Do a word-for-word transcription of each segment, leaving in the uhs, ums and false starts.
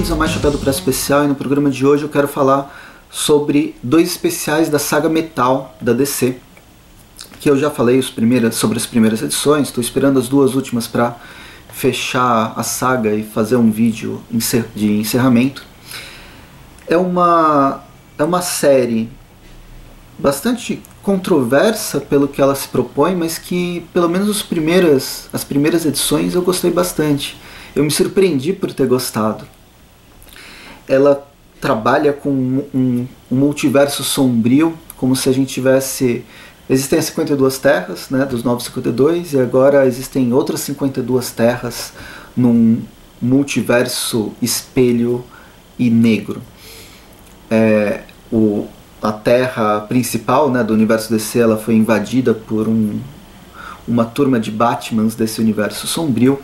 bem-vindos a mais Chapéu do Preço Especial, e no programa de hoje eu quero falar sobre dois especiais da saga Metal da D C, que eu já falei os primeiras, sobre as primeiras edições. Estou esperando as duas últimas para fechar a saga e fazer um vídeo de encerramento. É uma, é uma série bastante controversa pelo que ela se propõe, mas que pelo menos os primeiras, as primeiras edições eu gostei bastante. Eu me surpreendi por ter gostado. Ela trabalha com um, um, um multiverso sombrio, como se a gente tivesse... Existem as cinquenta e duas terras, né, dos Novos cinquenta e dois, e agora existem outras cinquenta e duas terras num multiverso espelho e negro. É, o, a terra principal, né, do universo D C, ela foi invadida por um, uma turma de Batmans desse universo sombrio.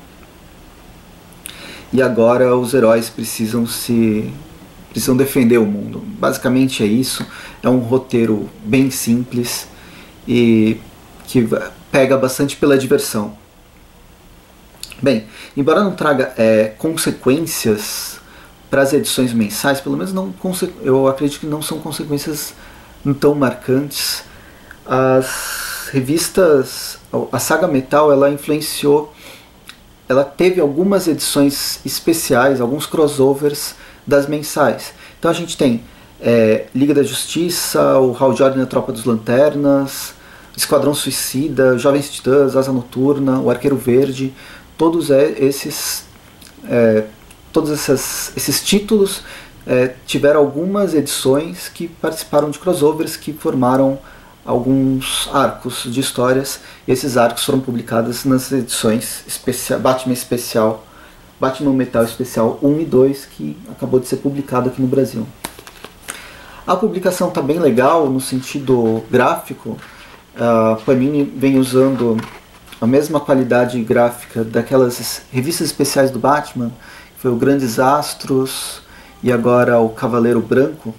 E agora os heróis precisam se precisam defender o mundo. Basicamente é isso. É um roteiro bem simples e que pega bastante pela diversão. Bem, embora não traga é, consequências para as edições mensais, pelo menos não, eu acredito que não são consequências tão marcantes. As revistas, a saga Metal, ela influenciou, ela teve algumas edições especiais, alguns crossovers das mensais. Então a gente tem é, Liga da Justiça, o Hal Jordan e a Tropa dos Lanternas, Esquadrão Suicida, Jovens Titãs, Asa Noturna, o Arqueiro Verde. Todos esses, é, todos essas, esses títulos é, tiveram algumas edições que participaram de crossovers que formaram alguns arcos de histórias, e esses arcos foram publicados nas edições especial, Batman Especial, Batman Metal Especial um e dois, que acabou de ser publicado aqui no Brasil. A publicação está bem legal no sentido gráfico. A Panini vem usando a mesma qualidade gráfica daquelas revistas especiais do Batman, que foi o Grandes Astros e agora o Cavaleiro Branco.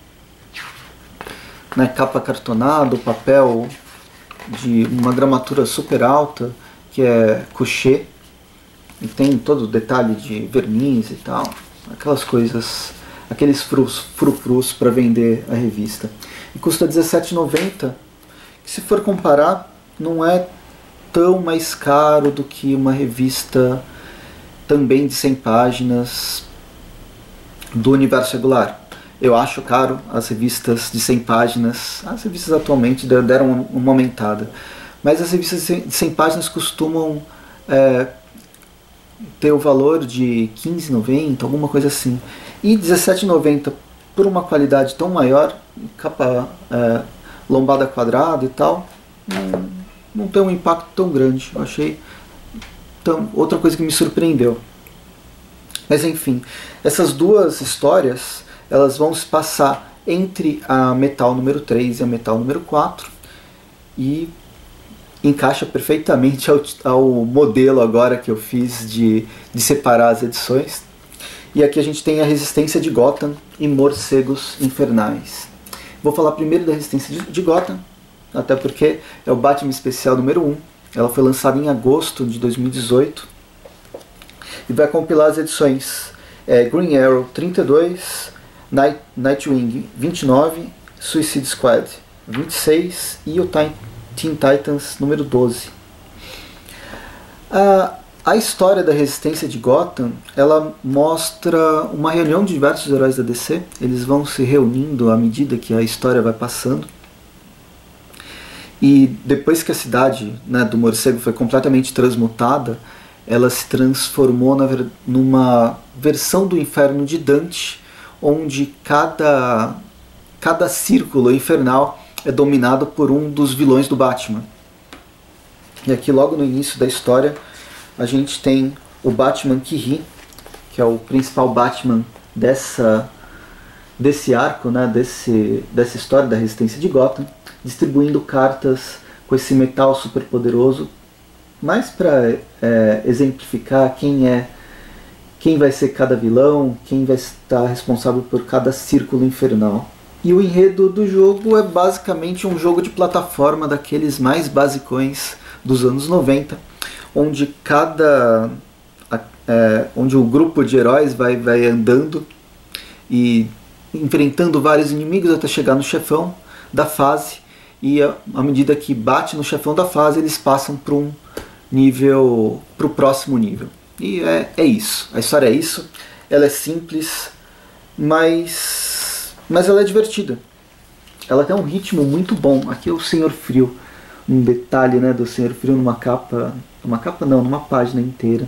Na capa cartonada, o papel de uma gramatura super alta, que é couché, e tem todo o detalhe de verniz e tal, aquelas coisas, aqueles frus, frufrus para vender a revista. E custa dezessete reais e noventa centavos, que se for comparar, não é tão mais caro do que uma revista também de cem páginas do universo regular. Eu acho caro as revistas de cem páginas, as revistas atualmente deram uma aumentada, mas as revistas de cem páginas costumam é, ter o valor de quinze reais e noventa centavos, alguma coisa assim. E dezessete reais e noventa centavos por uma qualidade tão maior, capa é, lombada quadrada e tal, não, não tem um impacto tão grande. Eu achei tão, outra coisa que me surpreendeu. Mas enfim, essas duas histórias, elas vão se passar entre a Metal número três e a Metal número quatro, e encaixa perfeitamente ao, ao modelo agora que eu fiz de, de separar as edições. E aqui a gente tem a Resistência de Gotham e Morcegos Infernais. Vou falar primeiro da Resistência de, de Gotham, até porque é o Batman Especial número um. Ela foi lançada em agosto de dois mil e dezoito e vai compilar as edições é, Green Arrow trinta e dois, Night, Nightwing vinte e nove, Suicide Squad vinte e seis e o Teen Titans número doze. A, a história da Resistência de Gotham, ela mostra uma reunião de diversos heróis da D C. Eles vão se reunindo à medida que a história vai passando. E depois que a cidade, né, do morcego foi completamente transmutada, ela se transformou na, numa versão do inferno de Dante, onde cada, cada círculo infernal é dominado por um dos vilões do Batman. E aqui logo no início da história a gente tem o Batman que ri, que é o principal Batman dessa, desse arco, né, desse, dessa história da Resistência de Gotham, distribuindo cartas com esse metal super poderoso, mais para é, exemplificar quem é, quem vai ser cada vilão, quem vai estar responsável por cada círculo infernal. E o enredo do jogo é basicamente um jogo de plataforma daqueles mais basicões dos anos noventa, onde cada é, onde o grupo de heróis vai, vai andando e enfrentando vários inimigos até chegar no chefão da fase, e à medida que bate no chefão da fase, eles passam para um nível, para o próximo nível. E é, é isso, a história é isso, ela é simples, mas, mas ela é divertida. Ela tem um ritmo muito bom. Aqui é o Senhor Frio, um detalhe, né, do Senhor Frio numa capa, numa capa não, numa página inteira.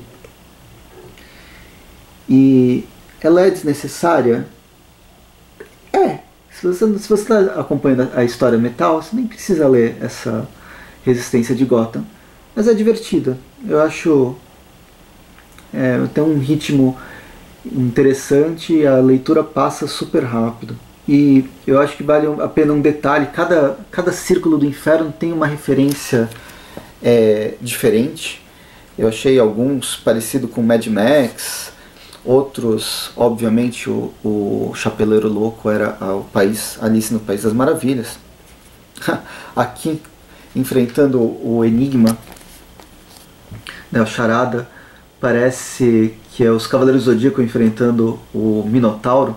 E ela é desnecessária? É. Se você, se você está acompanhando a história Metal, você nem precisa ler essa Resistência de Gotham. Mas é divertida. Eu acho... É, tem um ritmo interessante e a leitura passa super rápido. E eu acho que vale a pena um detalhe. Cada, cada Círculo do Inferno tem uma referência é, diferente. Eu achei alguns parecido com Mad Max. Outros, obviamente, o, o Chapeleiro Louco era o país, Alice no País das Maravilhas. Aqui, enfrentando o Enigma, né, o Charada, parece que é os Cavaleiros do Zodíaco enfrentando o Minotauro.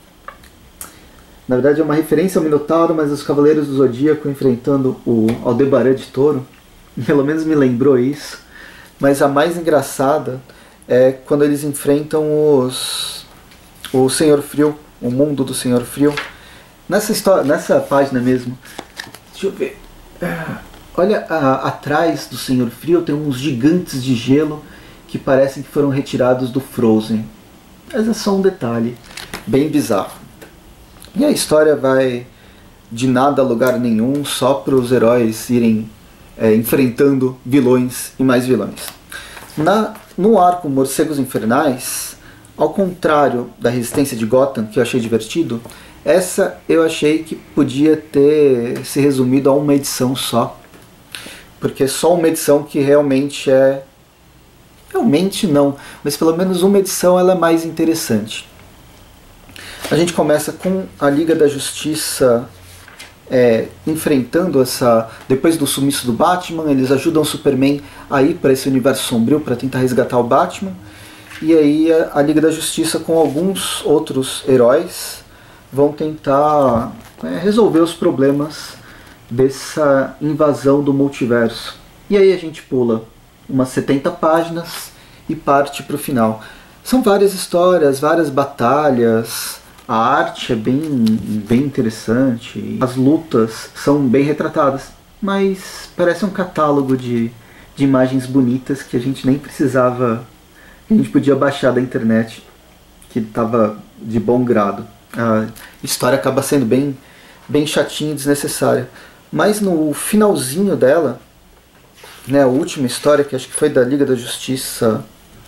Na verdade é uma referência ao Minotauro, mas os Cavaleiros do Zodíaco enfrentando o Aldebaran de Touro. Pelo menos me lembrou isso. Mas a mais engraçada é quando eles enfrentam os, o Senhor Frio, o mundo do Senhor Frio. Nessa, história, nessa página mesmo, deixa eu ver. Olha, a, atrás do Senhor Frio tem uns gigantes de gelo que parecem que foram retirados do Frozen. Mas é só um detalhe, bem bizarro. E a história vai de nada a lugar nenhum, só para os heróis irem é, enfrentando vilões e mais vilões. Na, no arco Morcegos Infernais, ao contrário da Resistência de Gotham, que eu achei divertido, essa eu achei que podia ter se resumido a uma edição só. Porque é só uma edição que realmente é... Realmente não, mas pelo menos uma edição ela é mais interessante. A gente começa com a Liga da Justiça é, enfrentando essa... Depois do sumiço do Batman, eles ajudam o Superman a ir para esse universo sombrio para tentar resgatar o Batman. E aí a, a Liga da Justiça com alguns outros heróis vão tentar é, resolver os problemas dessa invasão do multiverso. E aí a gente pula umas setenta páginas e parte para o final. São várias histórias, várias batalhas, a arte é bem, bem interessante, as lutas são bem retratadas, mas parece um catálogo de, de imagens bonitas que a gente nem precisava, que a gente podia baixar da internet, que estava de bom grado. A história acaba sendo bem, bem chatinha e desnecessária, mas no finalzinho dela, né, a última história, que acho que foi da Liga da Justiça,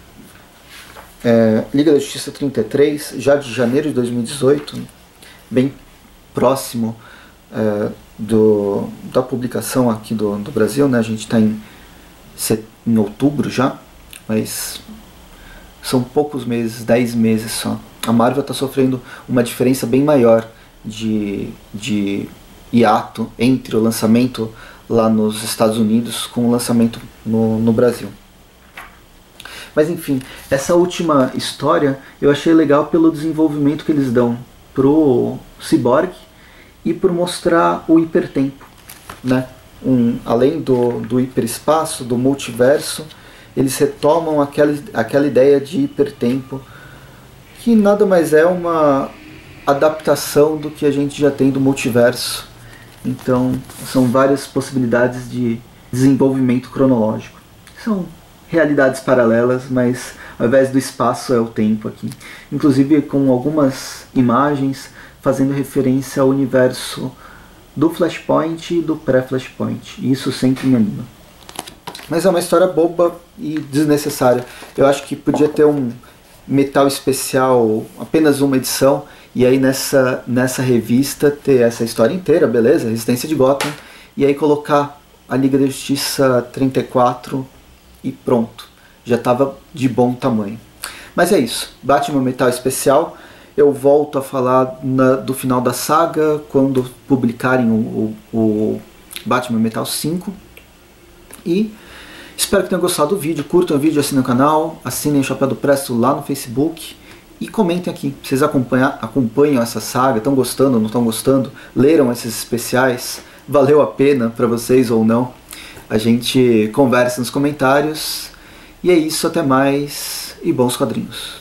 é, Liga da Justiça trinta e três, já de janeiro de dois mil e dezoito, bem próximo é, do, da publicação aqui do, do Brasil, né, a gente está em, em outubro já, mas são poucos meses, dez meses só. A Marvel está sofrendo uma diferença bem maior de, de hiato entre o lançamento lá nos Estados Unidos com o lançamento no, no Brasil. Mas enfim, essa última história eu achei legal pelo desenvolvimento que eles dão pro Cyborg e por mostrar o hipertempo, né? Um, além do, do hiperespaço, do multiverso, eles retomam aquela, aquela ideia de hipertempo, que nada mais é uma adaptação do que a gente já tem do multiverso. Então, são várias possibilidades de desenvolvimento cronológico. São realidades paralelas, mas ao invés do espaço é o tempo aqui. Inclusive com algumas imagens fazendo referência ao universo do Flashpoint e do pré-Flashpoint. Isso sempre me anima. Mas é uma história boba e desnecessária. Eu acho que podia ter um Metal especial, apenas uma edição, e aí nessa, nessa revista ter essa história inteira, beleza? Resistência de Gotham, e aí colocar a Liga da Justiça trinta e quatro e pronto. Já estava de bom tamanho. Mas é isso, Batman Metal especial. Eu volto a falar na, do final da saga, quando publicarem o, o, o Batman Metal cinco. E Espero que tenham gostado do vídeo, curtam o vídeo, assinem o canal, assinem o Chapéu do Presto lá no Facebook e comentem aqui. Vocês acompanham, acompanham essa saga, estão gostando ou não estão gostando? Leram esses especiais? Valeu a pena para vocês ou não? A gente conversa nos comentários. E é isso, até mais e bons quadrinhos.